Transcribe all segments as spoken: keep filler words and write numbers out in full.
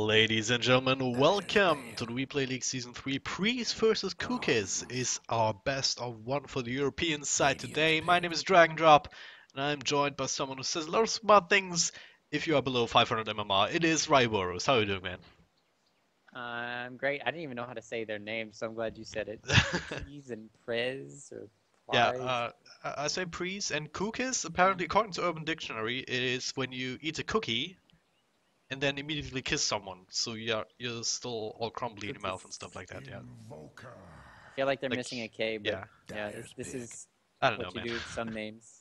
Ladies and gentlemen, welcome to the WePlay League Season three. PRIES versus COOKISS is our best of one for the European side today. My name is DragonDrop, and I'm joined by someone who says a lot of smart things if you are below five hundred M M R. It is Ryboros. How are you doing, man? I'm great. I didn't even know how to say their names, so I'm glad you said it. Cookies and Prez or Yeah, Prize. uh, I I say PRIES and COOKISS. Apparently, according to Urban Dictionary, it is when you eat a cookie and then immediately kiss someone, so you're you're still all crumbly in your mouth and Cookies. stuff like that. Yeah, I feel like they're like missing a K, but yeah, yeah, this, this is I don't know, what you man. do with some names.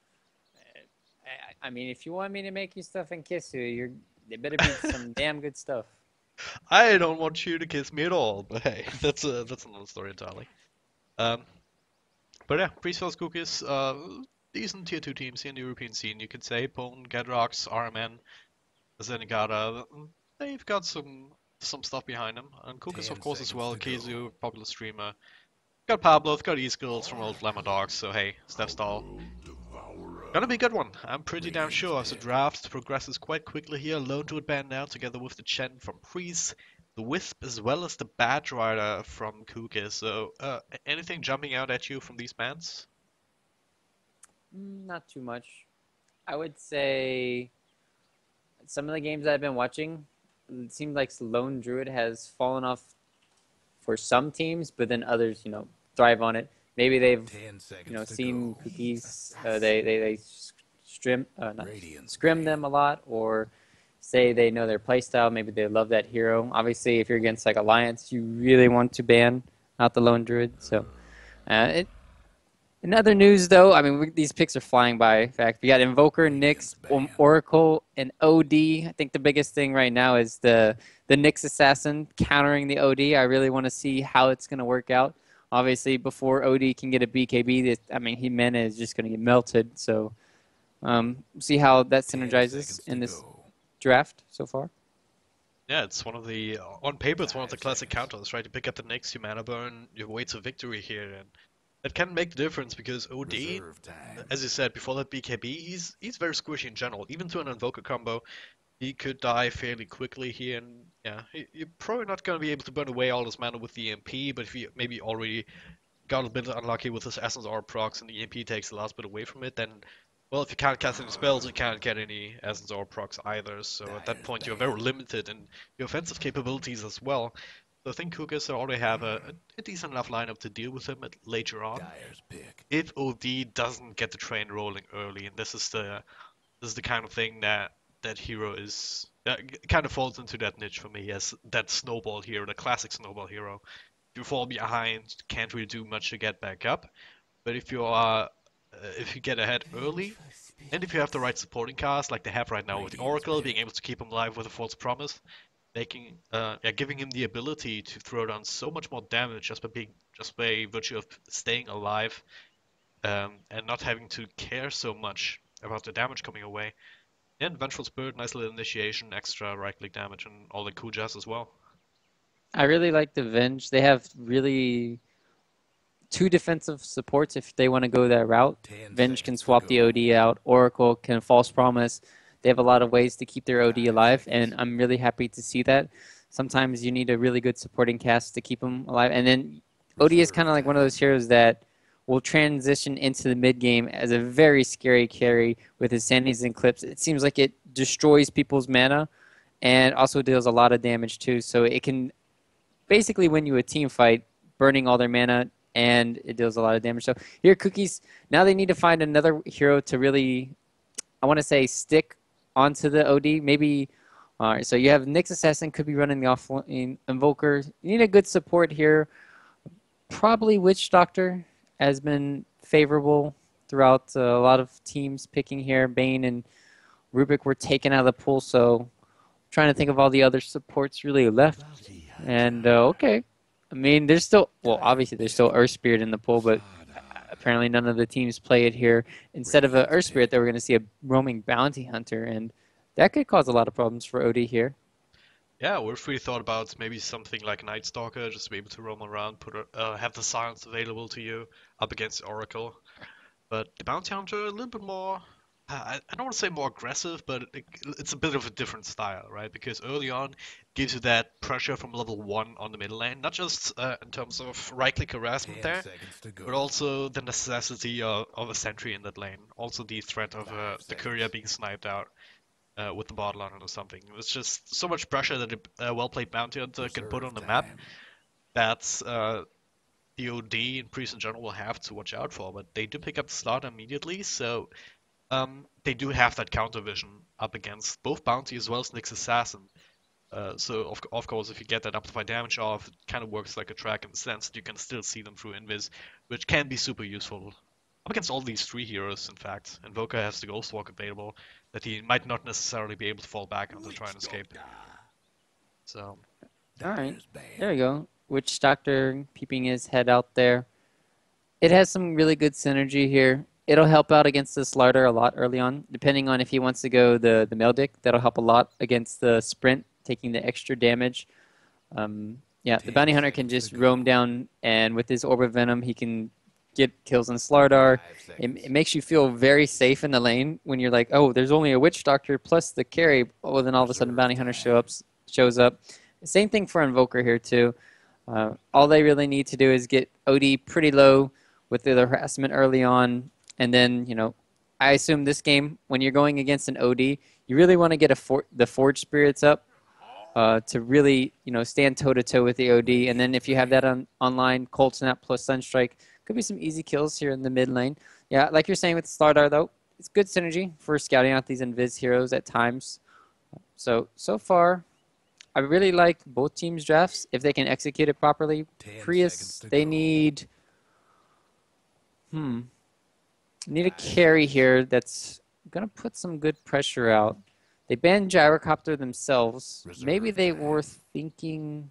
I, I mean, if you want me to make you stuff and kiss you, you're it better be some damn good stuff. I don't want you to kiss me at all, but hey, that's a that's another story entirely. Um, but yeah, PRIES versus COOKISS, uh, decent tier two teams here in the European scene. You could say Pwn, Gadrox, R M N, Zenigata. They've got some some stuff behind them, and COOKISS of course as well. Kezu, popular streamer. Got Pablo, got E-Skills from old Flammer Dogs, so hey, Steph Stall. Gonna be a good one, I'm pretty damn sure, as the draft progresses quite quickly here. Lone Druid band now, together with the Chen from PRIES, the Wisp, as well as the Badge Rider from COOKISS. So, uh, anything jumping out at you from these bands? Mm, not too much. I would say some of the games I've been watching, it seems like Lone Druid has fallen off for some teams, but then others, you know, thrive on it. Maybe they've, you know, seen Cookies, uh, they they they scrim, uh, not, scrim them a lot, or say they know their playstyle. Maybe they love that hero. Obviously, if you're against like Alliance, you really want to ban out the Lone Druid. So, uh, it. In other news, though, I mean, we, these picks are flying by. In fact, we got Invoker, Nyx, um, Oracle, and O D. I think the biggest thing right now is the the Nyx Assassin countering the O D. I really want to see how it's going to work out. Obviously, before O D can get a B K B, this, I mean, he mana is just going to get melted. So, um, see how that synergizes in this draft so far. Yeah, it's one of the, on paper, it's one of the classic counters, right? You pick up the Nyx, you mana burn, your way to victory here, and that can make the difference because O D, as you said before that B K B, he's he's very squishy in general. Even to an Invoker combo, he could die fairly quickly here, and yeah, he, you're probably not going to be able to burn away all his mana with the E M P, but if you maybe already got a bit unlucky with his Essence Orb procs and the E M P takes the last bit away from it, then, well, if you can't cast any spells, you can't get any Essence Orb procs either, so at that point you're very limited in your offensive capabilities as well. So I think COOKISS already have a, a decent enough lineup to deal with him at, later on. If O D doesn't get the train rolling early, and this is the this is the kind of thing that that hero is that kind of falls into that niche for me as that snowball hero, the classic snowball hero. If you fall behind, can't really do much to get back up. But if you are uh, if you get ahead early, and if you have the right supporting cast like they have right now with the Oracle, being able to keep him alive with a false promise, making uh yeah, giving him the ability to throw down so much more damage just by being just by virtue of staying alive, um, and not having to care so much about the damage coming away. And Vengeful Spirit, nice little initiation, extra right click damage, and all the cool jazz as well. I really like the Venge. They have really two defensive supports if they want to go that route. Venge can swap the O D out. Oracle can false promise. They have a lot of ways to keep their O D alive, and I'm really happy to see that. Sometimes you need a really good supporting cast to keep them alive. And then O D is kind of like one of those heroes that will transition into the mid game as a very scary carry with his Sandys and Clips. It seems like it destroys people's mana and also deals a lot of damage too. So it can basically win you a team fight, burning all their mana, and it deals a lot of damage. So here, Cookies, now they need to find another hero to really, I want to say, stick onto the O D. Maybe, all right, so you have Nyx Assassin, could be running the offlane Invoker. You need a good support here. Probably Witch Doctor has been favorable throughout uh, a lot of teams picking here. Bane and Rubik were taken out of the pool, so trying to think of all the other supports really left. And, uh, okay. I mean, there's still, well, obviously there's still Earth Spirit in the pool, but apparently none of the teams play it here. Instead of an Earth Spirit, they were going to see a roaming bounty hunter, and that could cause a lot of problems for O D here. Yeah, or if we thought about maybe something like Night Stalker, just to be able to roam around, put a, uh, have the silence available to you up against Oracle. But the Bounty Hunter, a little bit more I, I don't want to say more aggressive, but it, it's a bit of a different style, right? Because early on, it gives you that pressure from level one on the middle lane, not just uh, in terms of right-click harassment there, but also the necessity of, of a sentry in that lane. Also the threat of uh, the courier being sniped out uh, with the bottle on it or something. It's just so much pressure that a well-played bounty hunter can put on the map that uh, the O D and Priest in general will have to watch out for. But they do pick up the slot immediately, so um, they do have that counter vision up against both bounty as well as Nyx Assassin. Uh, so of, of course, if you get that amplified damage off, it kind of works like a track in the sense that you can still see them through invis, which can be super useful up against all these three heroes. In fact, Invoker has the Ghost Walk available that he might not necessarily be able to fall back on to try and escape. So, all right, there we go. Witch Doctor peeping his head out there. It has some really good synergy here. It'll help out against the Slardar a lot early on, depending on if he wants to go the the Meldic. That'll help a lot against the Sprint, taking the extra damage. Um, yeah, the Bounty Hunter can just roam down, and with his Orb of Venom, he can get kills on Slardar. It, it makes you feel very safe in the lane when you're like, oh, there's only a Witch Doctor plus the carry. Oh, then all of a sudden Bounty Hunter show up, shows up. Same thing for Invoker here too. Uh, all they really need to do is get O D pretty low with the harassment early on, and then, you know, I assume this game, when you're going against an O D, you really want to get a for the Forge Spirits up uh, to really, you know, stand toe-to-toe with the O D. And then if you have that on online, Cold Snap plus Sunstrike, could be some easy kills here in the mid lane. Yeah, like you're saying with Slardar, though, it's good synergy for scouting out these Invis heroes at times. So, so far, I really like both teams' drafts if they can execute it properly. Prius, they need... Hmm. Need a carry here that's going to put some good pressure out. They banned Gyrocopter themselves. Maybe they were thinking...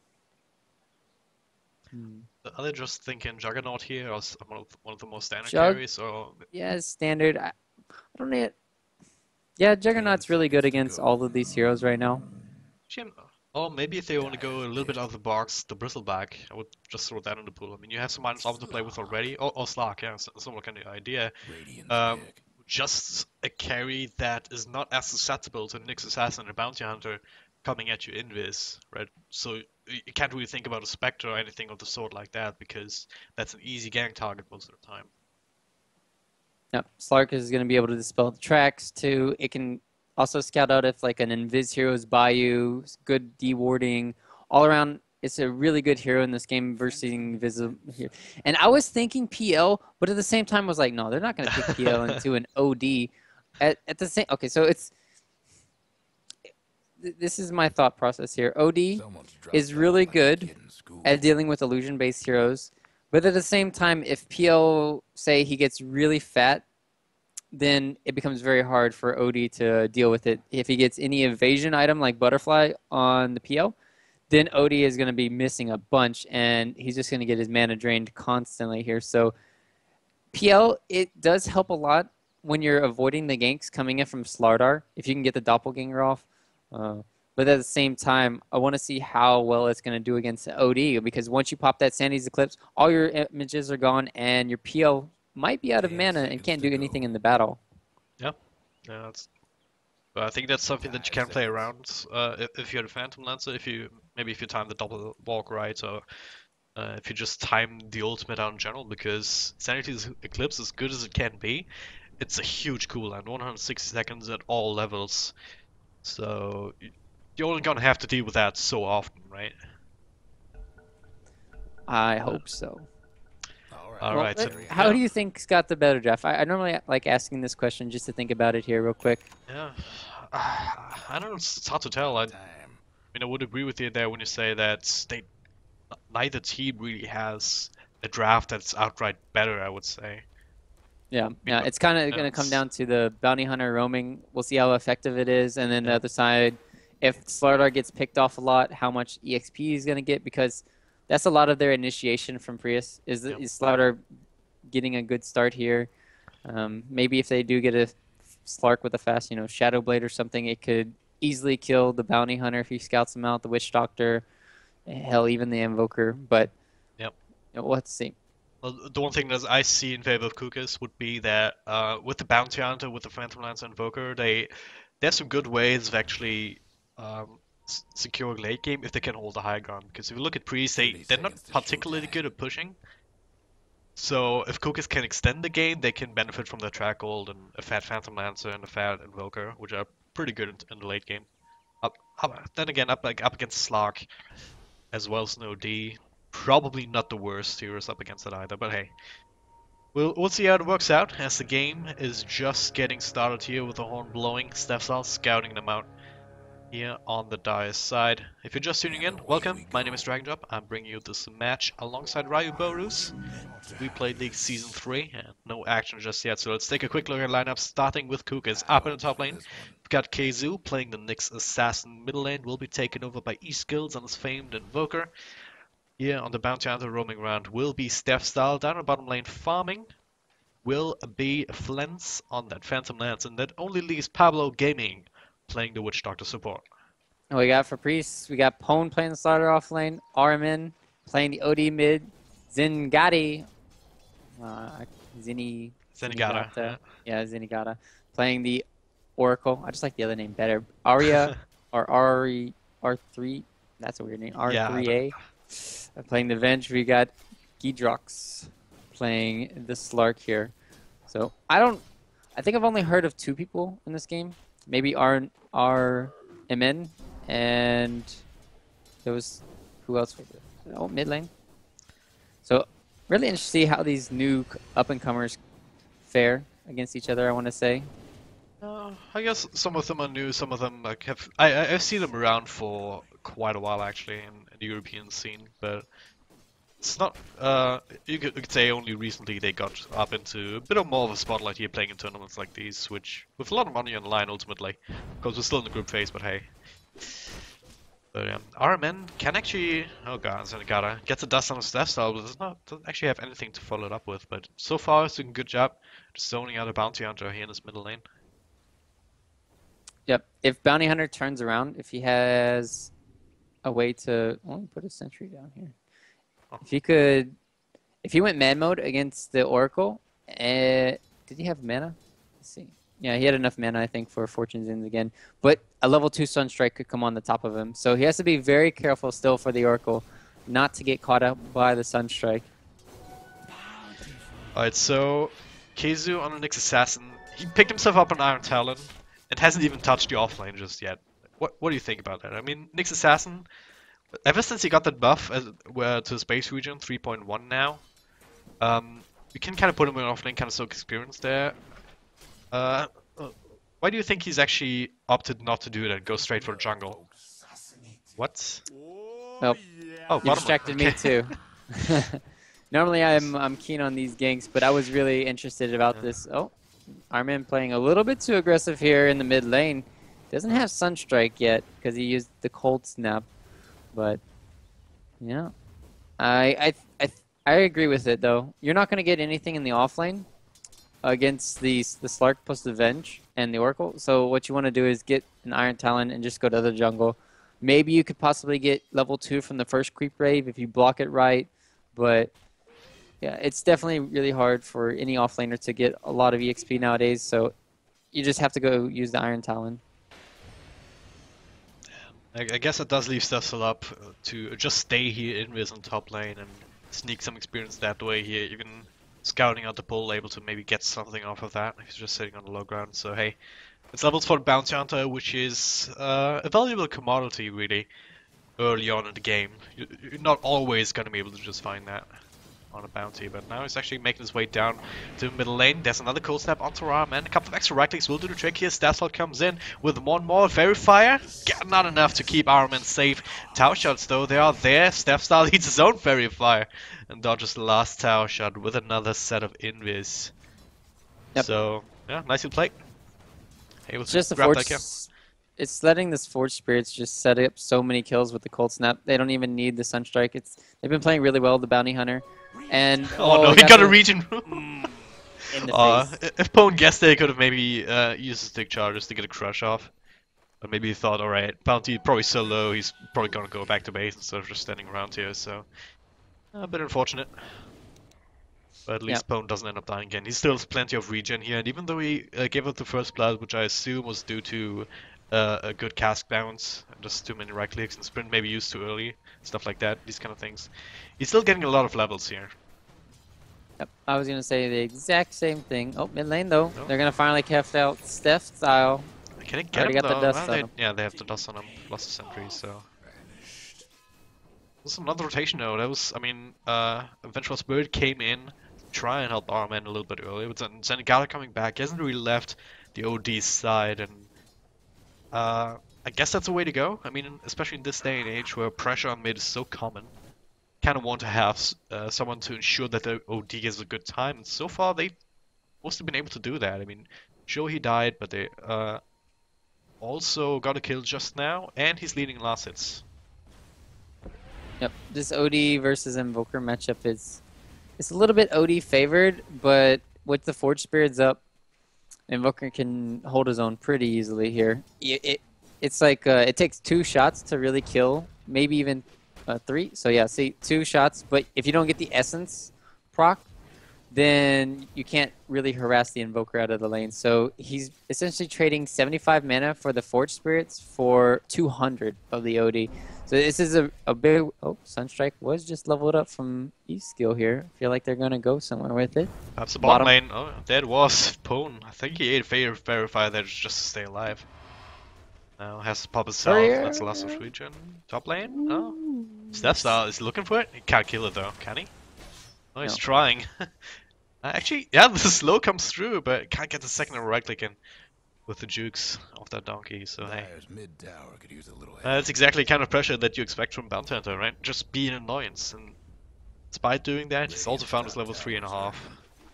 Hmm. are they just thinking Juggernaut here as one of, one of the most standard Jug carries? Or... Yeah, standard. I, I don't know. Yeah, Juggernaut's really good against all of these heroes right now. Or maybe if they want to go a little bit out of the box, the Bristleback, I would just throw that in the pool. I mean, you have some minus off to play with already. Or, or Slark, yeah, similar kind of idea. Um, just a carry that is not as susceptible to Nyx Assassin or Bounty Hunter coming at you invis, right? So you can't really think about a Spectre or anything of the sort like that, because that's an easy gank target most of the time. No, Slark is going to be able to dispel the tracks too. It can also scout out if like an Invis hero is by you, good dewarding. All around, it's a really good hero in this game versus Invisible here. And I was thinking P L, but at the same time I was like, no, they're not going to pick P L into an O D. At, at the same, okay, so it's, this is my thought process here. O D is really good at dealing with illusion-based heroes, but at the same time, if P L, say he gets really fat, then it becomes very hard for O D to deal with it. If he gets any evasion item like Butterfly on the P L, then O D is going to be missing a bunch, and he's just going to get his mana drained constantly here. So P L, it does help a lot when you're avoiding the ganks coming in from Slardar, if you can get the Doppelganger off. Uh, but at the same time, I want to see how well it's going to do against O D, because once you pop that Sandy's Eclipse, all your images are gone, and your P L might be out of mana and can't do anything in the battle. Yeah, yeah, that's. But I think that's something that you can play around uh, if, if you're the Phantom Lancer. If you maybe if you time the double walk right, or uh, if you just time the ultimate out in general, because Sanity's Eclipse, as good as it can be, it's a huge cooldown, one hundred sixty seconds at all levels. So you're only gonna have to deal with that so often, right? I hope so. All well, right. let, So, how yeah. do you think's got the better draft? I, I normally like asking this question just to think about it here real quick. Yeah, uh, I don't know. It's, it's hard to tell. I, I mean, I would agree with you there when you say that they neither team really has a draft that's outright better. I would say. Yeah, yeah. It's kind of going to come down to the bounty hunter roaming. We'll see how effective it is, and then yeah. the other side, if Slardar gets picked off a lot, how much E X P he's going to get, because that's a lot of their initiation from Prius, is, yep. is Slardar getting a good start here. Um, maybe if they do get a Slark with a fast, you know, Shadow Blade or something, it could easily kill the Bounty Hunter if he scouts him out, the Witch Doctor, hell, even the Invoker. But yep. you know, we'll have to see. Well, the one thing that I see in favor of COOKISS would be that uh, with the Bounty Hunter, with the Phantom Lancer Invoker, they they have some good ways of actually um, s securing late game if they can hold the high ground. Because if you look at PRIES, they they're not particularly good at pushing. So if COOKISS can extend the game, they can benefit from the track hold and a fat Phantom Lancer and a fat Invoker, which are pretty good in, in the late game. Up, up, then again, up like up against Slark, as well as an O D. Probably not the worst heroes up against it either, but hey. We'll, we'll see how it works out, as the game is just getting started here with the horn blowing, Stefsal scouting them out here on the Dire's side. If you're just tuning in, welcome, my name is DragonDrop, I'm bringing you this match alongside Ryu Borus. WePlay League Season three, and no action just yet, so let's take a quick look at lineup, starting with COOKISS. Up in the top lane, we've got Keizu playing the Nyx Assassin. Middle lane will be taken over by E-Skills and his famed Invoker. Here on the Bounty Hunter roaming around will be Stefsal. Down the bottom lane farming will be Flens on that Phantom Lance, and that only leaves Pablo Gaming playing the Witch Doctor support. And we got for Priest, we got Pone playing the starter off lane, R M N playing the O D mid, Zingati, uh, Zini, Zenigata. Zenigata, yeah, Zenigata, playing the Oracle. I just like the other name better. Aria, or Ari, R three, that's a weird name, R three A. Yeah, playing the Venge, we got Gidrox playing the Slark here. So I don't, I think I've only heard of two people in this game. Maybe R R M N and there was, who else was it? Oh, mid lane. So really interested to see how these new up and comers fare against each other. I want to say. Uh, I guess some of them are new, some of them like have. I I- I've seen them around for quite a while actually in, in the European scene, but it's not. Uh, you could, you could say only recently they got up into a bit of more of a spotlight here, playing in tournaments like these, which with a lot of money on the line ultimately, because we're still in the group phase. But hey. But yeah, R M N can actually, oh god, Zenigata gets a dust on his death style, but does not doesn't actually have anything to follow it up with. But so far, it's doing a good job just zoning out a Bounty Hunter here in this middle lane. Yep. If Bounty Hunter turns around, if he has a way to, let me put a sentry down here. Oh. If he could, if he went man mode against the Oracle, uh, did he have mana? Let's see. Yeah, he had enough mana, I think, for Fortune's Ends again. But a level two Sunstrike could come on the top of him. So he has to be very careful still for the Oracle not to get caught up by the Sunstrike. Alright, so Keizu on the Nyx Assassin. He picked himself up on Iron Talon and hasn't even touched the offlane just yet. What what do you think about that? I mean, Nyx Assassin, ever since he got that buff as, where, to Space Region three point one now, um, you can kind of put him in offlane, kind of soak experience there. Uh, why do you think he's actually opted not to do that, go straight for the jungle? What? Well, oh, you distracted me too. Normally I'm I'm keen on these ganks, but I was really interested about yeah. this. Oh, Armin playing a little bit too aggressive here in the mid lane. Doesn't have Sunstrike yet because he used the Cold Snap, but yeah, I I I I agree with it though. You're not going to get anything in the off lane against the the Slark plus the Venge and the Oracle. So what you want to do is get an Iron Talon and just go to the jungle. Maybe you could possibly get level two from the first creep wave if you block it right, but yeah, it's definitely really hard for any offlaner to get a lot of E X P nowadays. So you just have to go use the Iron Talon. I, I guess it does leave Stefsal up to just stay here in Wiz on top lane and sneak some experience that way here, even scouting out the bull, able to maybe get something off of that. He's just sitting on the low ground, so hey. It's levels for the Bounty Hunter, which is uh, a valuable commodity, really, early on in the game. You're not always going to be able to just find that on a bounty, but now he's actually making his way down to the middle lane. There's another cold snap onto R M N. A couple of extra right clicks will do the trick here. Stefsal comes in with more and more Verifier. Not enough to keep R M N safe. Tower shots, though, they are there. Stefsal leads his own Verifier and dodges the last tower shot with another set of invis. Yep. So, yeah, nicely played. Able it's just the Forge, it's letting this Forge Spirits just set up so many kills with the Cold Snap. They don't even need the Sunstrike. It's they've been playing really well, the Bounty Hunter. And oh, oh no, he got, got a region. in the uh, face. If Pone guessed they could have maybe uh, used his stick charges to get a crush off. But maybe he thought, alright, Bounty probably so low, he's probably gonna go back to base instead of just standing around here, so a bit unfortunate. But at least Yep. Pone doesn't end up dying again. He still has plenty of regen here, and even though he uh, gave up the first blood, which I assume was due to uh, a good cask bounce, just too many right clicks and sprint maybe used too early, stuff like that, these kind of things, he's still getting a lot of levels here. Yep. I was gonna say the exact same thing. Oh, mid lane though. No. They're gonna finally cast out Steph style. Can I get Already him got the though? dust Well, on they, him. yeah, they have the dust on him, plus the sentry, so... This is another rotation though. That was, I mean, uh, Vengeful Spirit came in to try and help our man a little bit earlier, but then Zenigata coming back, he hasn't really left the O D side, and uh, I guess that's a way to go. I mean, especially in this day and age where pressure on mid is so common, kind of want to have uh, someone to ensure that the O D has a good time, and so far they must have been able to do that. I mean, sure he died, but they uh, also got a kill just now, and he's leading last hits. Yep. This O D versus Invoker matchup is it's a little bit O D favored, but with the Forge Spirits up, Invoker can hold his own pretty easily here. It, it it's like uh, it takes two shots to really kill, maybe even uh, three. So yeah, see two shots, but if you don't get the Essence proc, then you can't really harass the Invoker out of the lane. So he's essentially trading seventy-five mana for the Forge Spirits for two hundred of the O D. So this is a, a big... Oh, Sunstrike was just leveled up from E-skill here. I feel like they're going to go somewhere with it. Perhaps the bottom, bottom lane. Oh, that was Pone. I think he ate a Verify there just to stay alive. Now has to pop his south. Hurry. That's the last of region. Top lane? Oh. Steph Style is looking for it. He can't kill it though, can he? Oh, he's No. trying. Actually, yeah, the slow comes through, but can't get the second right click in with the jukes of that donkey, so hey. Mid tower could use a little Uh, that's exactly the kind of pressure that you expect from Bounty Hunter, right? Just be an annoyance, and despite doing that, he's also found his level three and a half.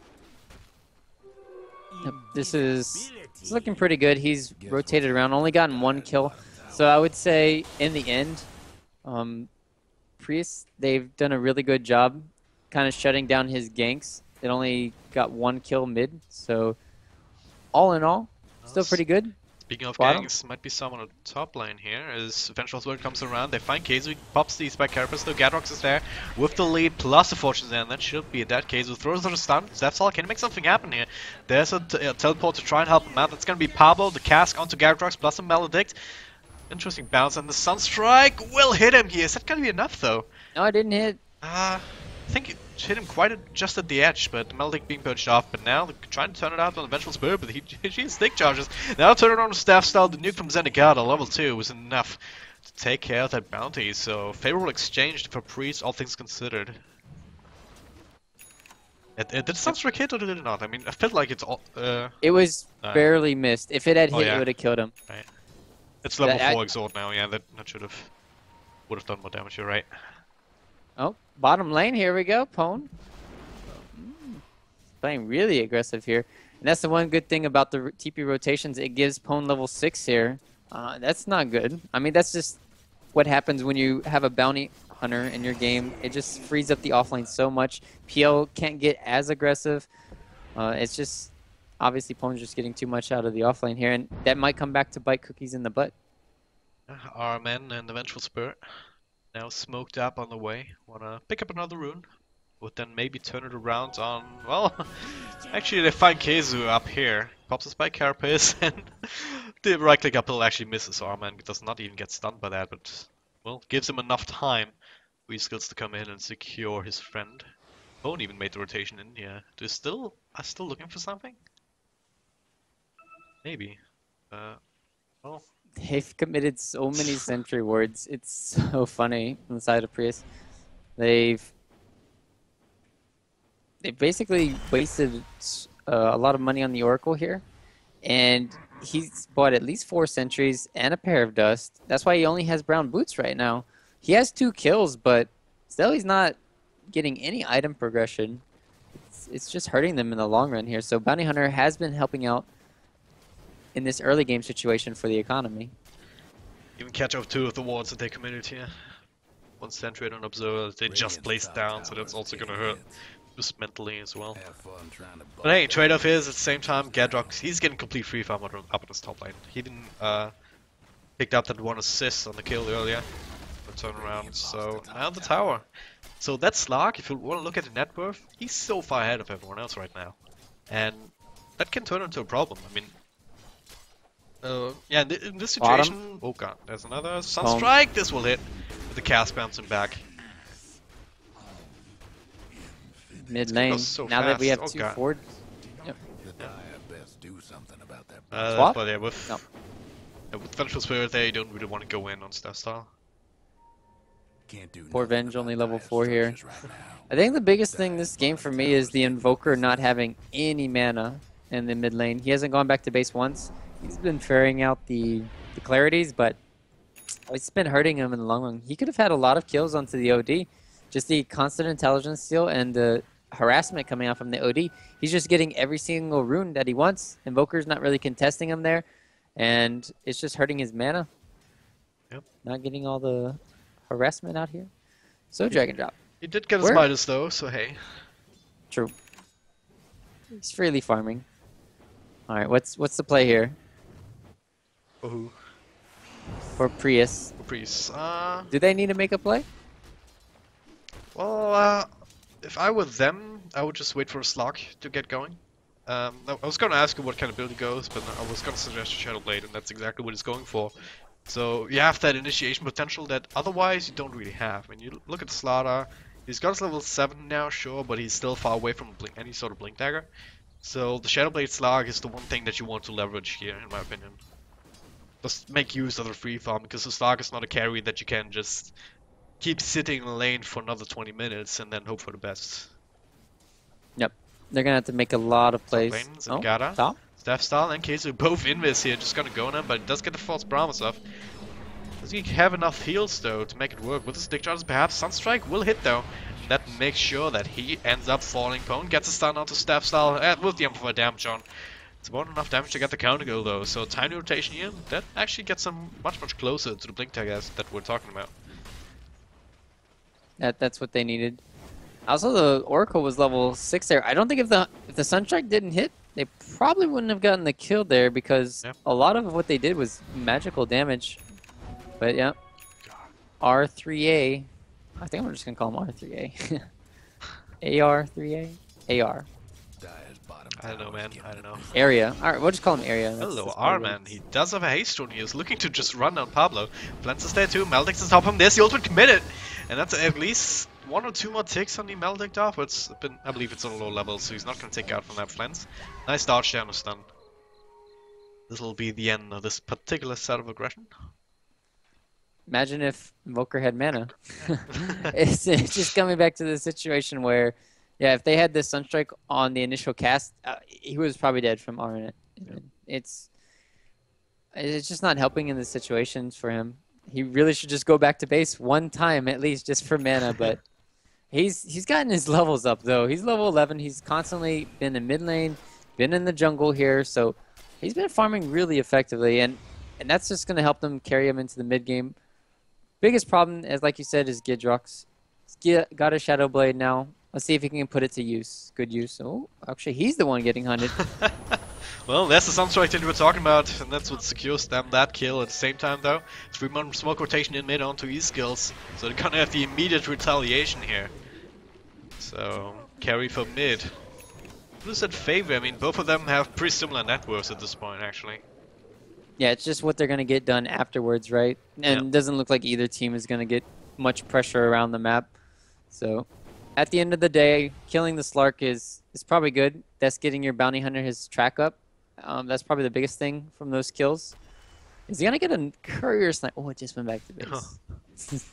Yep, this is it's looking pretty good. He's rotated around, only gotten one kill. So I would say in the end, um, PRIES, they've done a really good job kind of shutting down his ganks. It only got one kill mid, so all in all, still pretty good. Speaking of Bottom. gangs, might be someone on the top lane here as Vengeful Spirit comes around. They find Keizu, pops the spike carapace, though Gadrox is there with the lead plus the fortune and that should be a dead Keizu. Throws the stun, Zepsal can make something happen here. There's a, t a teleport to try and help him out. That's gonna be Pablo, the cask onto Gadrox plus a Maledict. Interesting bounce, and the Sunstrike will hit him here. Is that gonna be enough though? No, I didn't hit. Uh, I think it hit him quite a, just at the edge, but the Maledict being perched off. But now they're trying to turn it out on the Vengeful Spirit, but he, he stick charges. Now turn it on to Staff Style. The nuke from Zenigata, level two, was enough to take care of that bounty. So favorable exchange for PRIES, all things considered. It, it, did Sunstrike hit or did it not? I mean, I felt like it's all. Uh, It was uh, barely missed. If it had oh, hit, yeah. it would have killed him. Right. It's level That- four I- exhaust now. Yeah, that that should have would have done more damage. You're right. Oh, bottom lane, here we go, Pone. Mm, Playing really aggressive here. And that's the one good thing about the T P rotations. It gives Pone level six here. Uh, that's not good. I mean, that's just what happens when you have a bounty hunter in your game. It just frees up the offlane so much. P L can't get as aggressive. Uh, it's just, obviously, Pone's just getting too much out of the offlane here. And that might come back to bite Cookies in the butt. Our men and the Vengeful Spirit now smoked up on the way. Wanna pick up another rune, would then maybe turn it around on. Well, actually they find Keizu up here, pops a spike carapace, and the right click uphill actually misses. Our man does not even get stunned by that, but well, gives him enough time for his skills to come in and secure his friend. Bone even made the rotation in here. Do you still are still looking for something? Maybe. Uh, well. They've committed so many sentry wards. It's so funny on the side of PRIES. They've they basically wasted uh, a lot of money on the Oracle here, and he's bought at least four sentries and a pair of dust. That's why he only has brown boots right now. He has two kills, but still he's not getting any item progression. It's, it's just hurting them in the long run here. So Bounty Hunter has been helping out in this early game situation for the economy. Even catch off two of the wards that they committed here. One sentry and an observer they just placed down, so that's also gonna hurt just mentally as well. But hey, trade-off is at the same time Gadrox, he's getting complete free farm up on his top lane. He didn't uh picked up that one assist on the kill earlier. The turnaround, so now the tower. So that Slark, if you want to look at the net worth, he's so far ahead of everyone else right now. And that can turn into a problem. I mean, uh, yeah, in, th in this situation, Bottom. oh god, there's another Sunstrike. This will hit with the cast bouncing back. Mid lane. So now fast. that we have oh, two god. forwards. Yep. Uh, Swap? but yeah, with, No. yeah, with Vengeful Spirit, they don't really want to go in on Staff Style. Poor Venge, only level four here. I think the biggest thing this game for me is the Invoker not having any mana in the mid lane. He hasn't gone back to base once. He's been ferrying out the, the clarities, but it's been hurting him in the long run. He could have had a lot of kills onto the O D. Just the constant intelligence steal and the harassment coming out from the O D. He's just getting every single rune that he wants. Invoker's not really contesting him there, and it's just hurting his mana. Yep. Not getting all the harassment out here. So Dragon Drop. He did get his Where? Midas though, so hey. True. He's freely farming. All right, what's what's the play here For who? for Prius? For Priest. Uh, Do they need to make a play? well, uh, if I were them, I would just wait for a Slug to get going. Um, I I was gonna ask you what kind of build he goes, but I was gonna suggest Shadow Blade, and that's exactly what he's going for. So you have that initiation potential that otherwise you don't really have. When you look at Slaughter, he's got his level seven now, sure, but he's still far away from blink, any sort of Blink Dagger. So the Shadow Blade Slug is the one thing that you want to leverage here, in my opinion. Just make use of the free farm, because the Slug is not a carry that you can just keep sitting in the lane for another twenty minutes and then hope for the best. Yep. They're going to have to make a lot of plays. Lane, Oh, Zenyatta, top? Staff Style, and Kaiser both invis here, just gonna go on him, but it does get the false promise off. Does he have enough heals though to make it work? With his Dick Charges, perhaps Sunstrike will hit though. That makes sure that he ends up falling prone, gets a stun onto Staff Style, and with the amplified damage on. It's more than enough damage to get the counter goal though, so tiny rotation here, that actually gets him much much closer to the Blink Tag as that we're talking about. That that's what they needed. Also, the Oracle was level six there. I don't think if the if the Sunstrike didn't hit, they probably wouldn't have gotten the kill there because Yep. a lot of what they did was magical damage. But yeah, R three A. I think I'm just gonna call him R three A. A R three A. A R. I don't know, man. I don't know. Area. All right, we'll just call him Area. That's- Hello, that's probably what R-Man. it He does have a haste rune. He is looking to just run down Pablo. Plants is there too. Maldix is top him. There's the ultimate committed. And that's at least one or two more ticks on the Maldic off. It's been, I believe it's on a low level, so he's not going to take out from that Flens. Nice dodge down a stun. This will be the end of this particular set of aggression. Imagine if Invoker had mana. it's, it's just coming back to the situation where, yeah, if they had this Sunstrike on the initial cast, uh, he was probably dead from R N it. Yeah. It's it's just not helping in the situations for him. He really should just go back to base one time at least, just for mana. But he's he's gotten his levels up though. He's level eleven. He's constantly been in mid lane, been in the jungle here, so he's been farming really effectively, and and that's just going to help them carry him into the mid game. Biggest problem, as like you said, is Gidrox. He's got a Shadow Blade now. Let's see if he can put it to use. Good use. Oh, actually, he's the one getting hunted. Well, that's the Sunstrike that we were talking about, and that's what secures them that kill. At the same time, though, three more smoke rotation in mid onto E-skills, so they're gonna have the immediate retaliation here. So, carry for mid. Who's that favor? I mean, both of them have pretty similar net worths at this point, actually. Yeah, it's just what they're going to get done afterwards, right? And Yeah. it doesn't look like either team is going to get much pressure around the map. So, at the end of the day, killing the Slark is, is probably good. That's getting your bounty hunter his track up. Um, that's probably the biggest thing from those kills. Is he going to get a courier snipe? Oh, it just went back to base.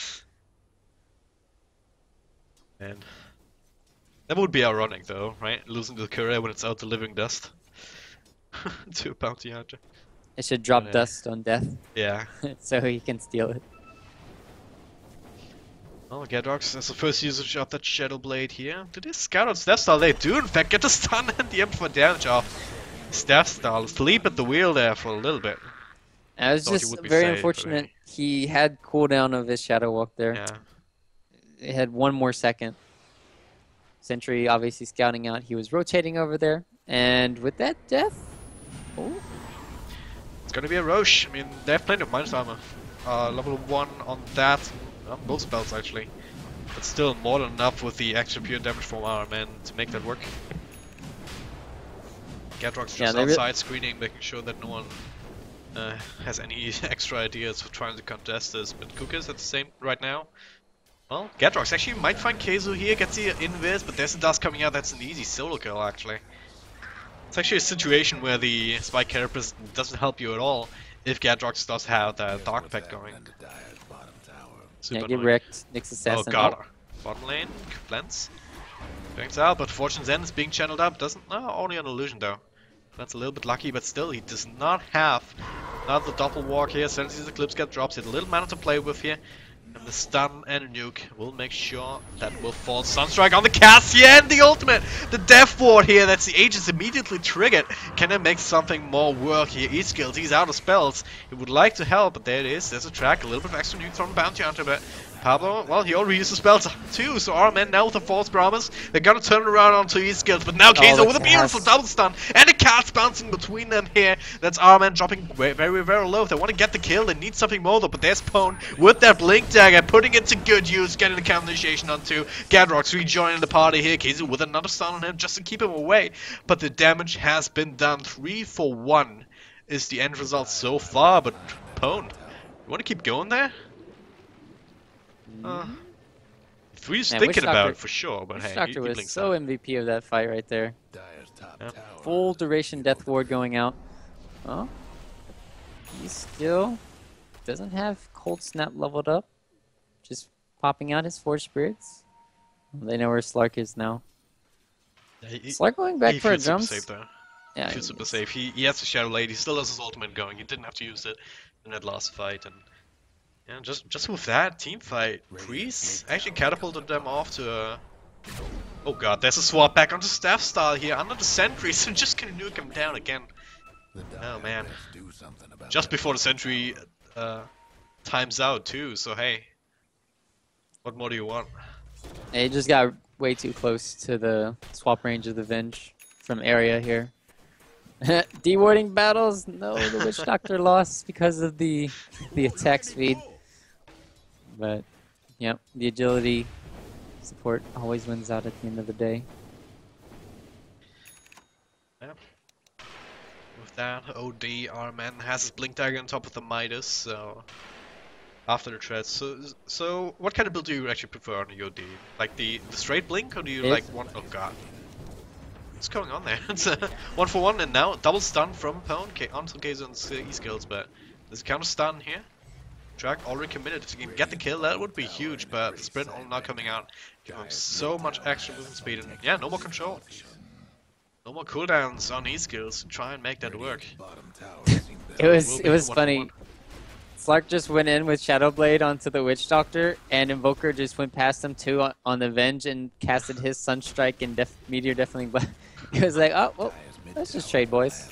Man. That would be ironic, though, right? Losing to the courier when it's out delivering dust. To a bounty hunter. It should drop Yeah. dust on death Yeah. so he can steal it. Oh, Gadrox, that's the first usage of that Shadow Blade here. Did they scout out Staff Style? They do, in fact, get the stun and the amplified damage off. Staff Style, sleep at the wheel there for a little bit. And it was Thought he just would be very safe, but unfortunate. He had cooldown of his Shadow Walk there. Yeah. It had one more second. Sentry obviously scouting out. He was rotating over there. And with that death... Oh, It's gonna be a Roche. I mean, they have plenty of minus armor. Uh, level one on that, on both spells actually. But still more than enough with the extra pure damage from our man to make that work. Gadrock's Yeah, just they re- outside screening, making sure that no one uh, has any extra ideas for trying to contest this. But COOKISS at the same right now. Well, Gadrox actually might find Keizu here, gets the invis, but there's a dust coming out. That's an easy solo kill actually. It's actually a situation where the spike carapace doesn't help you at all if Gadrox does have the dark pack going. Yeah, Super get annoying. wrecked. Nick's Oh assassin. god, bottom lane, blends. Bangs out, but Fortune Zen is being channeled up. Doesn't, no, only an illusion though. That's a little bit lucky, but still, he does not have another double walk here. Senses Eclipse get drops. He had a little mana to play with here. And the stun and nuke will make sure that will fall. Sunstrike on the Cassian, the ultimate! The death ward here, that's the Aegis immediately triggered. Can I make something more work here? He's skilled, he's out of spells. He would like to help, but there it is. There's a track, a little bit of extra nuke from Bounty Hunter, but Pablo, well, he already used the spells too, so our men now with a false promise. They're gonna turn around onto his skills, but now Keizo Oh, with a beautiful double stun, and the cats bouncing between them here. That's our man dropping very, very, very low. If they want to get the kill, they need something more though, but there's Pone with that blink dagger, putting it to good use, getting the counter initiation onto Gadrox, rejoining the party here. Keizo with another stun on him just to keep him away, but the damage has been done. Three for one is the end result so far, but Pone, you want to keep going there? Uh, Three's Man, thinking Witch about Doctor- it for sure, but Witch hey, he, Doctor he was blinks so out. M V P of that fight right there. Yeah. Full duration death ward going out. Well, he still doesn't have cold snap leveled up. Just popping out his four spirits. They know where Slark is now. Yeah, he, Slark going back he for a feels super jump. safe though. Yeah, He feels super safe. He, he has the Shadow Blade, he still has his ultimate going. He didn't have to use it in that last fight, and yeah, just just with that team fight, PRIES actually catapulted them off to a... Oh god, there's a swap back onto staff style here under the sentry, so just gonna nuke him down again. Oh man. Just before the sentry uh, times out too, so hey. What more do you want? He just got way too close to the swap range of the Venge from area here. Dewarding battles? No, the Witch Doctor lost because of the the attack speed. But, yep, the agility support always wins out at the end of the day. Yep. With that, O D, our man has his Blink Dagger on top of the Midas, so... After the treads. So, so what kind of build do you actually prefer on the O D? Like the, the straight Blink, or do you If- like one... Oh god. What's going on there? It's a one for one, and now double stun from Pone K onto Kazon's uh, E-skills, but there's a counter stun here. Track already committed. If you can get the kill, that would be huge, but the sprint all not coming out. Give him so much extra movement speed, and yeah, no more control. No more cooldowns on E-skills to try and make that work. It was Will it be was one for funny. one. Slark just went in with Shadow Blade onto the Witch Doctor, and Invoker just went past him too on, on the Venge and casted his Sunstrike and def Meteor Deafening Blast. He was like, oh, well, let's just trade, boys.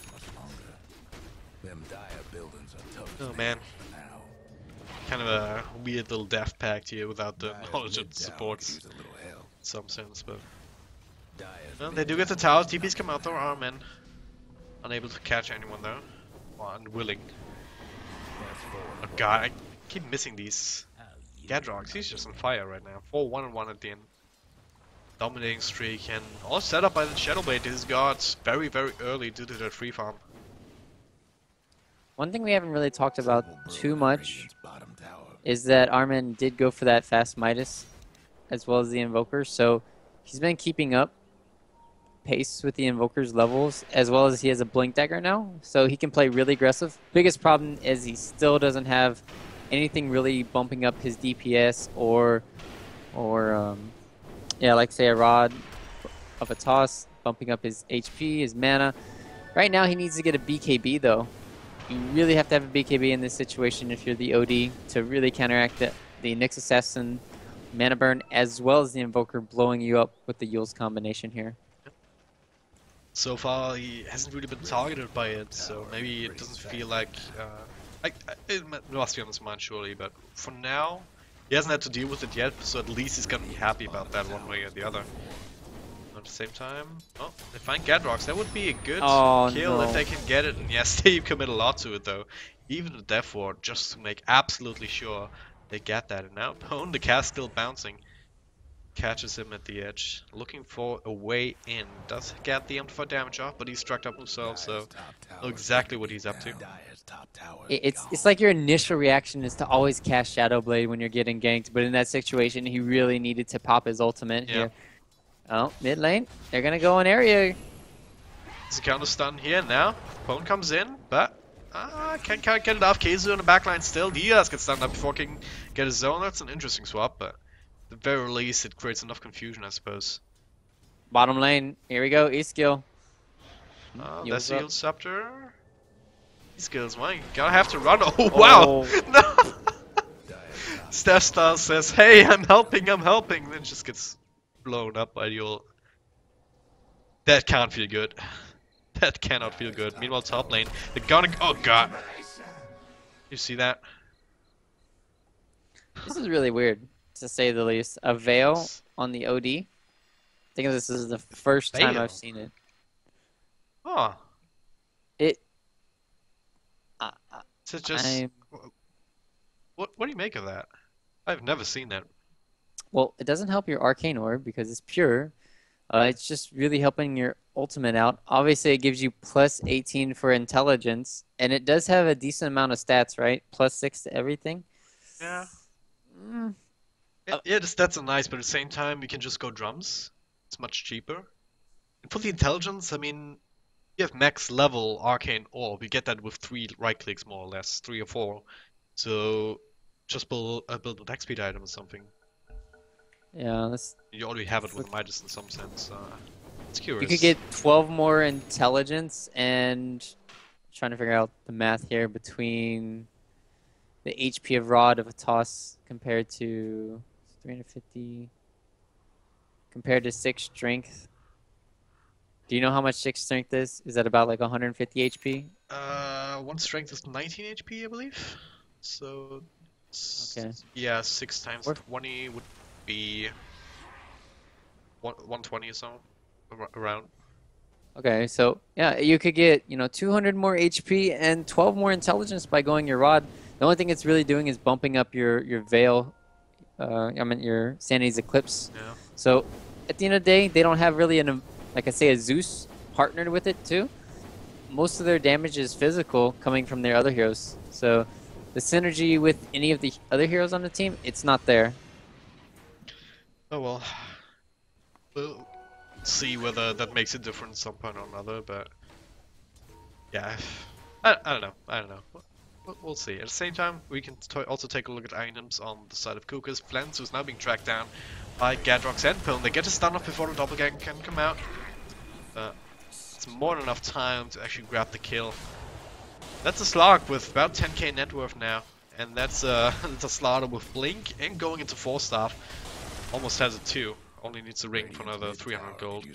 Oh man. Kind of a weird little death pact here without the knowledge of supports in some sense, but... Well, they do get the towers, T Ps come out though, our men. Unable to catch anyone though. Or unwilling. Oh god, I keep missing these Gadrox, he's just on fire right now. four one and one at the end. Dominating streak, and all set up by the Shadow Blade. His gods very, very early due to their free farm. One thing we haven't really talked about too much is that Armin did go for that fast Midas as well as the Invoker, so he's been keeping up pace with the Invoker's levels as well as he has a Blink Dagger now, so he can play really aggressive. Biggest problem is he still doesn't have anything really bumping up his D P S or, or um, yeah, like say a Rod of a Toss, bumping up his H P, his mana. Right now he needs to get a B K B though. You really have to have a B K B in this situation if you're the O D to really counteract the, the Nyx Assassin mana burn as well as the Invoker blowing you up with the Yule's combination here. So far, he hasn't really been targeted by it, so maybe it doesn't feel like... Uh, I, I, it must be on his mind surely, but for now, he hasn't had to deal with it yet, so at least he's gonna be happy about that one way or the other. At the same time, oh, they find Gadrox. That would be a good Oh, kill no. if they can get it, and yes, they commit a lot to it though. Even the Death Ward, just to make absolutely sure they get that. And now Pone, the cast still bouncing. Catches him at the edge, looking for a way in. Does get the amplified damage off, but he's struck up himself, so know exactly what he's up to. It- It's it's like your initial reaction is to always cast Shadow Blade when you're getting ganked, but in that situation, he really needed to pop his ultimate Yeah. here. Oh, mid lane, they're gonna go in area. There's a counter stun here now. Opponent comes in, but uh, can't, can't get it off. Keizu in the backline still. Diaz gets stunned up before he can get his zone. That's an interesting swap, but at the very least, it creates enough confusion, I suppose. Bottom lane, here we go, E-skill. Uh, Heals that's the up. heal scepter. These skills, man. You gotta have to run. Oh, wow! Oh. No! Steph Star says, hey, I'm helping, I'm helping. Then just gets blown up by the ult. That can't feel good. That cannot feel good. Meanwhile, top lane, they're gonna. Oh, god. You see that? This is really weird, to say the least. A veil on the O D. I think this is the first time Veil? I've seen it. Oh. It. Uh, uh, Is it just. I'm- What, what do you make of that? I've never seen that. well, it doesn't help your arcane orb because it's pure. Uh, it's just really helping your ultimate out. Obviously, it gives you plus eighteen for intelligence, and it does have a decent amount of stats, right? Plus six to everything. Yeah. Mm, Yeah, yeah, the stats are nice, but at the same time, you can just go drums. It's much cheaper. And for the intelligence, I mean, you have max level arcane orb. You get that with three right clicks, more or less, three or four. So just build uh, build an X P item or something. yeah, that's, You already have it with Midas in some sense. Uh, it's curious. you could get twelve more intelligence, and trying to figure out the math here between the H P of Rod of a toss compared to three hundred fifty compared to six strength. Do you know how much six strength is? Is that about like one hundred fifty H P? Uh, one strength is nineteen H P, I believe. So, s- Okay. yeah, six times Or- twenty would be one one twenty or so, ar- around. Okay, so yeah, you could get, you know, two hundred more H P and twelve more intelligence by going your Rod. The only thing it's really doing is bumping up your your Veil, uh, I mean your Sanity's Eclipse. Yeah. So at the end of the day, they don't have really an, like I say, a Zeus partnered with it too. Most of their damage is physical coming from their other heroes. So the synergy with any of the other heroes on the team, it's not there. Oh well. We'll see whether that makes a difference some point or another, but yeah, I, I don't know. I don't know. We'll, we'll see. At the same time, we can t also take a look at items on the side of COOKISS. Flens, who's now being tracked down by Gadrock's and Pwn. They get a stun off before the doppelganger can come out. Uh, it's more than enough time to actually grab the kill. That's a Slark with about ten K net worth now, and that's uh, that's a Slaughter with Blink and going into four staff. Almost has it too. Only needs a ring for another three hundred gold.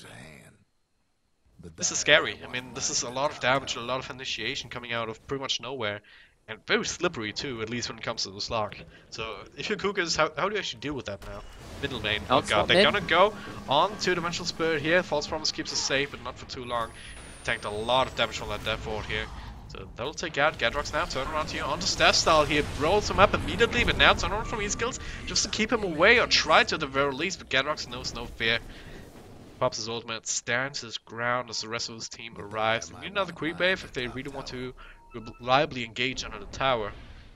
This is scary. I mean, this is a lot of damage, a lot of initiation coming out of pretty much nowhere. And very slippery too, at least when it comes to the Slark. So, if you're COOKISS, how, how do you actually deal with that now? Middle lane. Oh Outside god, they're mid. gonna go on to Dimensional Spirit here. False Promise keeps us safe, but not for too long. Tanked a lot of damage from that Death Ward here. So that'll take out Gadrock's now. Turn around here onto Staff Style here. Rolls him up immediately, but now turn around from his skills just to keep him away or try to at the very least. But Gadrock knows no fear. Pops his ultimate, stands his ground as the rest of his team arrives. They need another creep wave if they really want to reliably engage under the tower.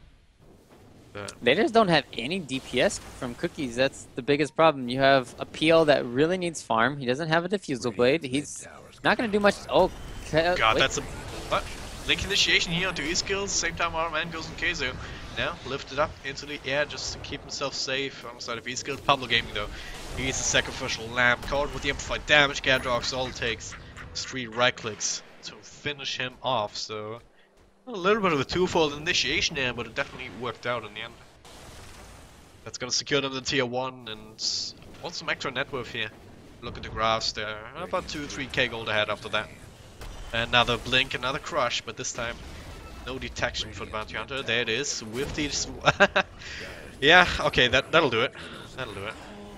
But They just don't have any D P S from Cookies. That's the biggest problem. You have a P L that really needs farm. He doesn't have a Diffusal Blade. He's not going to do much. Oh, okay, God, wait. that's a what? Link initiation here onto his skills. Same time, our man goes on Keizu. Now lifted up into the air just to keep himself safe on the side of his skills. Pablo Gaming though, he's a sacrificial lamb. Caught with the amplified damage. Gadrock's all it takes is three right clicks to finish him off. So a little bit of a twofold initiation there, but it definitely worked out in the end. That's gonna secure them the tier one and want some extra net worth here. Look at the graphs there. About two, three K gold ahead after that. Another blink, another crush, but this time no detection for the bounty hunter. There it is with these. Yeah, okay, that that'll do it. That'll do it.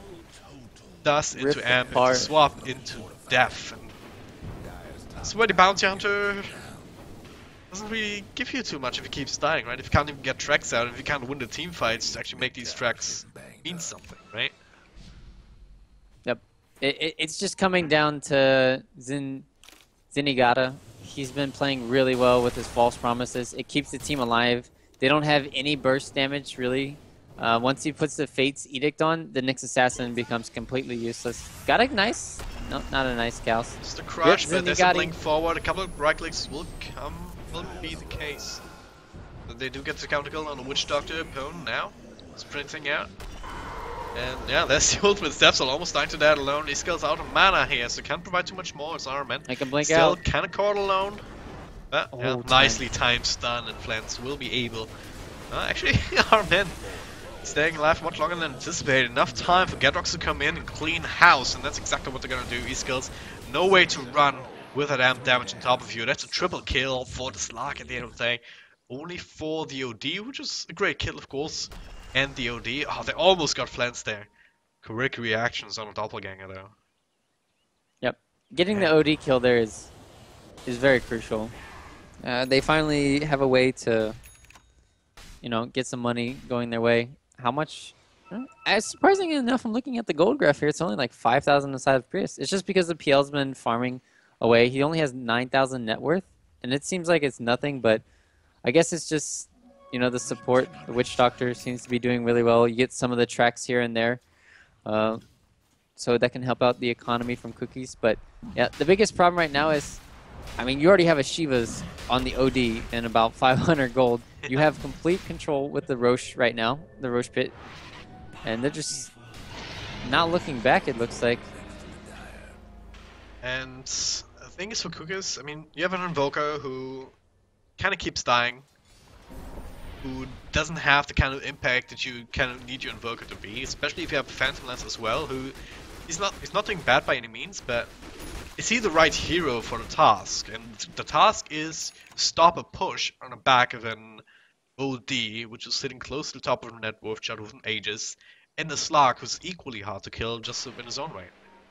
Dust Rip into amp, apart. into swap, into death. And that's where the bounty hunter doesn't really give you too much if he keeps dying, right? If you can't even get tracks out, if you can't win the team fights to actually make these tracks mean something, right? Yep. It, it, it's just coming down to Zin, Zenigata. He's been playing really well with his false promises. It keeps the team alive. They don't have any burst damage, really. Uh, once he puts the Fate's Edict on, the Nyx Assassin becomes completely useless. Got a nice... No, not a nice Gauss. Just a crush, but there's a blink forward. A couple of right clicks will come, will be the case. But they do get the counter kill on the Witch Doctor opponent now. Sprinting out. And yeah, there's the ultimate steps. I'll almost dying to that alone. He skills out of mana here, so can't provide too much more as Armen. I can blink Still out. Still kind of caught alone. But Oh, yeah, time. nicely timed stun, and Flens will be able. Uh, actually, Armen staying alive much longer than anticipated. Enough time for Gadrox to come in and clean house, and that's exactly what they're gonna do. E-skills, no way to run with that amp damage on top of you. That's a triple kill for the Slark at the end of the day. Only for the O D, which is a great kill, of course. And the O D. Oh, they almost got Flens there. Correct reactions on a doppelganger, though. Yep. Getting the O D kill there is is very crucial. Uh, they finally have a way to, you know, get some money going their way. How much? Uh, surprisingly enough, I'm looking at the gold graph here. It's only like five thousand inside of PRIES. It's just because the P L's been farming away. He only has nine thousand net worth, and it seems like it's nothing, but I guess it's just, you know, the support. The Witch Doctor seems to be doing really well. You get some of the tracks here and there. Uh, so that can help out the economy from Cookies. But yeah, the biggest problem right now is, I mean, you already have a Shiva's on the O D and about five hundred gold. You have complete control with the Roche right now, the Roche pit. And they're just not looking back, it looks like. And the thing is for Cookies, I mean, you have an Invoker who kind of keeps dying, who doesn't have the kind of impact that you kind of need your Invoker to be, especially if you have Phantom Lance as well, who he's not he's not doing bad by any means, but is he the right hero for the task? And the task is stop a push on the back of an O D, which is sitting close to the top of the net worth chart with an Aegis, and the Slark, who's equally hard to kill just in his own right.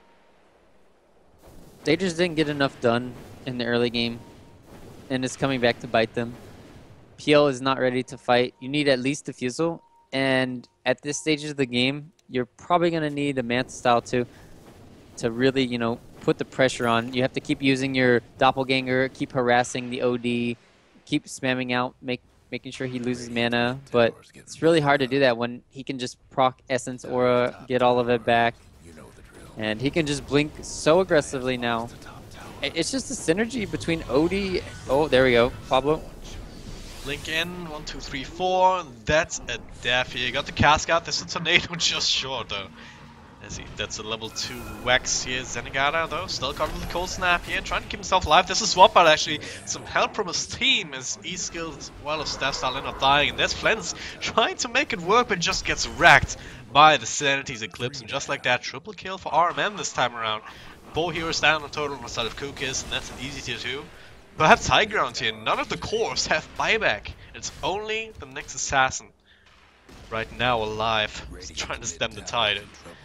They just didn't get enough done in the early game, and it's coming back to bite them. P L is not ready to fight. You need at least Diffusal, and at this stage of the game, you're probably going to need a Manta style to, to really, you know, put the pressure on. You have to keep using your Doppelganger, keep harassing the O D, keep spamming out, make, making sure he loses mana, but it's really hard to do that when he can just proc Essence Aura, get all of it back, and he can just blink so aggressively now. It's just the synergy between O D. Oh, there we go, Pablo. Blink in, one, two, three, four. That's a death here. You got the Cascade. There's a Tornado just short though. As he, that's a level two Wax here. Zenigata though, still got the cold snap here, trying to keep himself alive. There's a swap out actually. Some help from his team as E-skills as well as Staff Style end up dying. And there's Flens trying to make it work, but just gets wrecked by the Sanity's Eclipse. And just like that, triple kill for R M M this time around. Four heroes down on total on the side of Cookiss, and that's an easy tier two. Perhaps high ground here. None of the cores have buyback. It's only the Nyx Assassin right now alive, trying to stem the tide.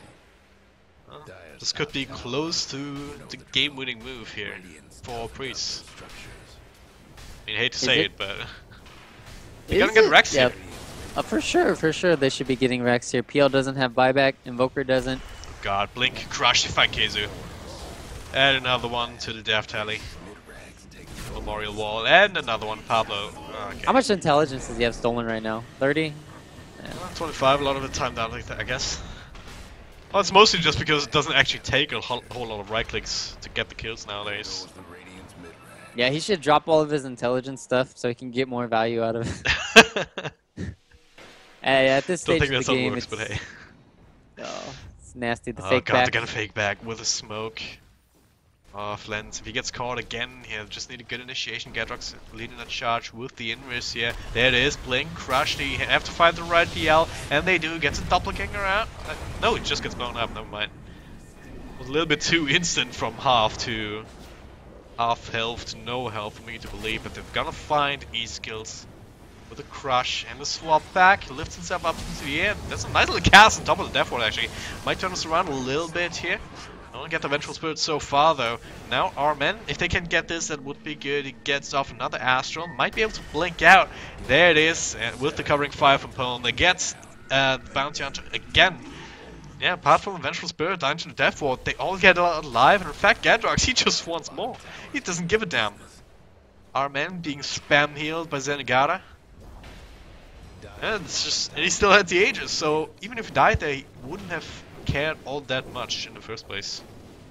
Uh, this could be close to the game-winning move here for PRIES. I mean, I hate to Is say it? it, but you're gonna Is get it? Rex Yep. here. Uh, for sure, for sure, they should be getting Rex here. P L doesn't have buyback, Invoker doesn't. God, Blink crushed Fankezu. Add another one to the death tally. Memorial Wall, and another one, Pablo. Okay. How much intelligence does he have stolen right now? thirty? Yeah. Uh, twenty-five, a lot of the time down like that, I guess. Well, it's mostly just because it doesn't actually take a whole, whole lot of right clicks to get the kills nowadays. Yeah, he should drop all of his intelligence stuff so he can get more value out of it. Hey, at this Don't stage think of that's the how it game, works, it's, but hey. oh, it's nasty. The Oh fake god, back. they're gonna fake back with a smoke. Oh, Flens, if he gets caught again, he'll just need a good initiation. Gadrox leading that charge with the inverse here. There it is, Blink, Crush, they have to find the right P L, and they do. Gets a doppelganger out. Uh, no, it just gets blown up, never mind. It was a little bit too instant from half to half health to no health for me to believe, but they're gonna find E-skills with a Crush and a swap back. He lifts himself up into the air. That's a nice little cast on top of the Death Ward actually. Might turn us around a little bit here. Don't get the Vengeful Spirit so far though. Now Armen, if they can get this, that would be good. He gets off another Astral, might be able to blink out. There it is, and with the covering fire from Pone, they get uh, the Bounty Hunter again. Yeah, apart from Vengeful Spirit, Dungeon Death Ward, they all get alive, and in fact, Gadrox, he just wants more. He doesn't give a damn. Our man being spam healed by Zenigata. And it's just, and he still had the Aegis, so even if he died there, he wouldn't have cared all that much in the first place.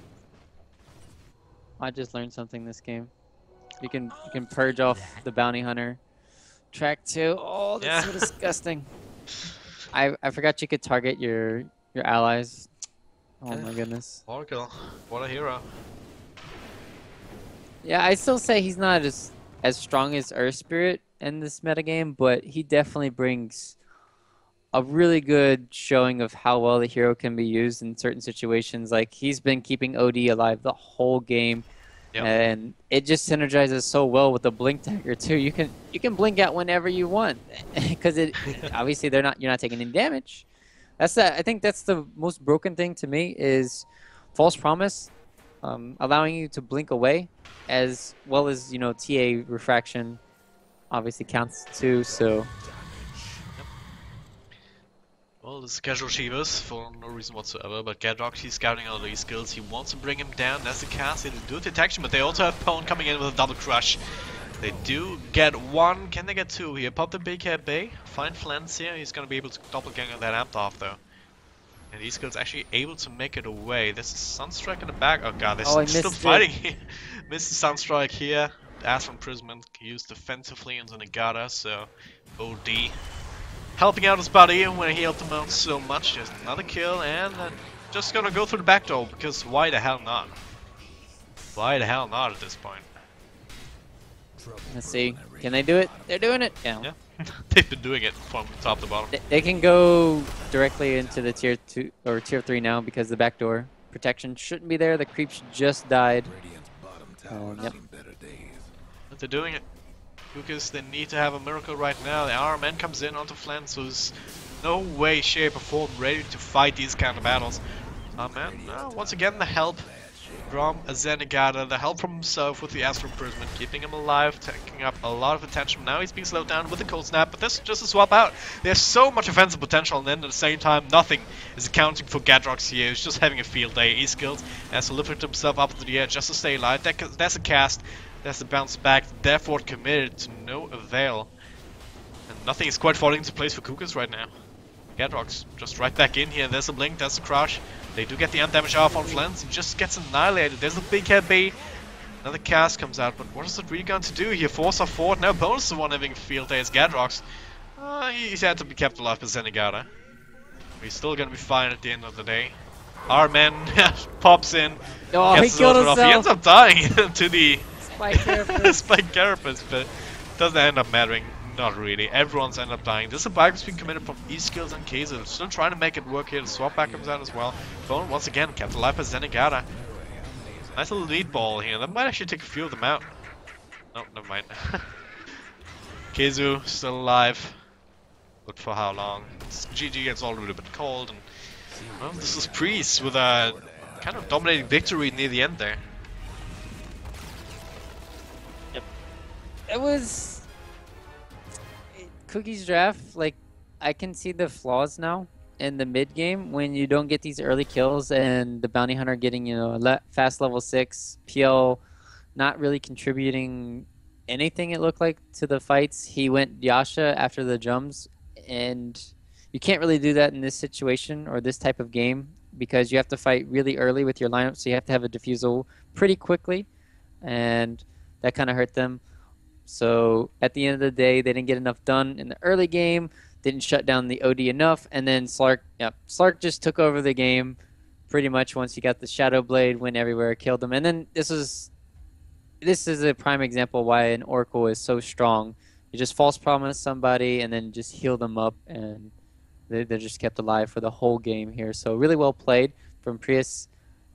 I just learned something this game. You can you can purge off the bounty hunter. Track two. Oh, that's Yeah. so disgusting. I I forgot you could target your your allies. Oh my goodness. Oracle, what a hero. Yeah, I still say he's not as as strong as Earth Spirit in this metagame, but he definitely brings a really good showing of how well the hero can be used in certain situations. Like, he's been keeping O D alive the whole game. Yep. And it just synergizes so well with the blink dagger too. You can you can blink out whenever you want, because it obviously they're not you're not taking any damage. That's the, I think that's the most broken thing to me is false promise, um, allowing you to blink away, as well as you know T A refraction, obviously counts too. So. Well, this is casual Shivas for no reason whatsoever, but Gadrox, he's scouting all these skills, he wants to bring him down, that's the cast, they do detection, but they also have Pwn coming in with a double crush. They do get one, can they get two here? Pop the big head Bay, find Flans here, he's gonna be able to doppelganger that amp off though. And these skills actually able to make it away. There's a Sunstrike in the back, oh god, they're oh, still fighting here. Missed the Sunstrike here, Astral Imprisonment used defensively into Nagata, so O D. Helping out his buddy when he helped him out so much. There's another kill, and uh, just gonna go through the back door, because why the hell not? Why the hell not at this point? Let's see. Can they do it? They're doing it. Yeah. Yeah. They've been doing it from top to bottom. They, they can go directly into the tier two or tier three now because the back door protection shouldn't be there. The creeps just died. Um, yep. But they're doing it. COOKISS, they need to have a miracle right now. The R M N comes in onto Flans, so there's no way, shape, or form ready to fight these kind of battles. R M N, uh, once again, the help from Zenigata, the help from himself with the Astral Imprisonment, keeping him alive, taking up a lot of attention. Now he's being slowed down with the Cold Snap, but this is just a swap out. There's so much offensive potential, and then at the same time, nothing is accounting for Gadrox here. He's just having a field day. He's skilled, has to lift himself up to the edge just to stay alive. That, that's a cast. That's the bounce back. Death Ward committed to no avail. And nothing is quite falling into place for COOKISS right now. Gadrox just right back in here. There's a blink, there's a crush. They do get the amp damage off on Flans. He just gets annihilated. There's a big head bait. Another cast comes out, but what is it really going to do here? Force off forward. Now Bonus is the one having a field day as Gadrox. Uh, he's had to be kept alive by Zenigata. He's still gonna be fine at the end of the day. Our man pops in. Oh, he killed himself. He ends up dying to the Spike Carapace. Spike Carapace, but doesn't end up mattering. Not really. Everyone's end up dying. This is a bike that's been committed from E-Skills and Kaiser. Still trying to make it work here. The swap back comes out as well. Bone once again kept alive by Zenigata. Nice little lead ball here. That might actually take a few of them out. No, never mind. Keizu still alive. But for how long? G G gets all a little bit cold. And well, this is PRIES with a kind of dominating victory near the end there. Yep. It was COOKISS draft. Like, I can see the flaws now in the mid game when you don't get these early kills and the bounty hunter getting, you know, le fast level six, P L not really contributing anything, it looked like, to the fights. He went Yasha after the jumps, and you can't really do that in this situation or this type of game because you have to fight really early with your lineup, so you have to have a defusal pretty quickly, and that kind of hurt them. So at the end of the day, they didn't get enough done in the early game, didn't shut down the O D enough, and then Slark, yeah, Slark just took over the game pretty much once he got the Shadow Blade, went everywhere, killed them. And then this is this is a prime example why an Oracle is so strong. You just false promise somebody and then just heal them up, and they, they're just kept alive for the whole game here. So really well played from PRIES.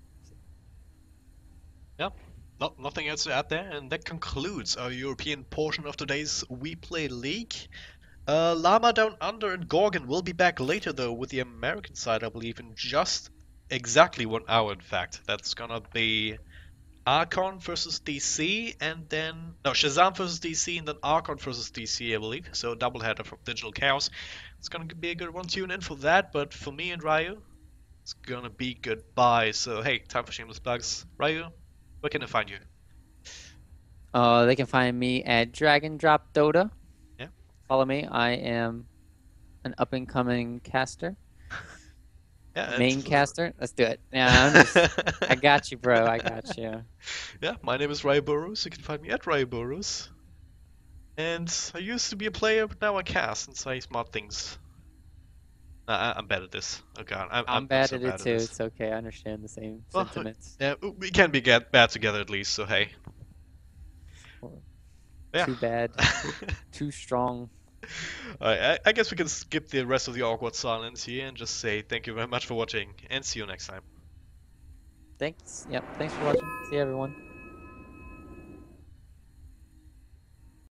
Yep. No, nothing else to add there, and that concludes our European portion of today's WePlay League. Uh, Llama Down Under and Gorgon will be back later though with the American side, I believe, in just exactly one hour in fact. That's gonna be Archon versus D C, and then no Shazam versus D C, and then Archon versus D C, I believe. So a doubleheader from Digital Chaos. It's gonna be a good one. Tune in for that. But for me and Ryu, it's gonna be goodbye. So hey, time for shameless plugs. Ryu, where can I find you? Uh, they can find me at Dragon Drop Dota. Yeah. Follow me. I am an up and coming caster. Yeah, Main and... caster. Let's do it. Yeah, I'm just. I got you, bro. I got you. Yeah, my name is Ryu Burrows. You can find me at Ryu Burrows. And I used to be a player, but now I cast since I smart things. Nah, I'm bad at this. Oh god, I'm, I'm, I'm bad so at bad it too. this. It's okay. I understand the same Well, sentiments. yeah, we can be get bad together at least. So hey. Yeah. Too bad. Too strong. Alright, I, I guess we can skip the rest of the awkward silence here and just say thank you very much for watching and see you next time. Thanks. Yep. Thanks for watching. See you, everyone.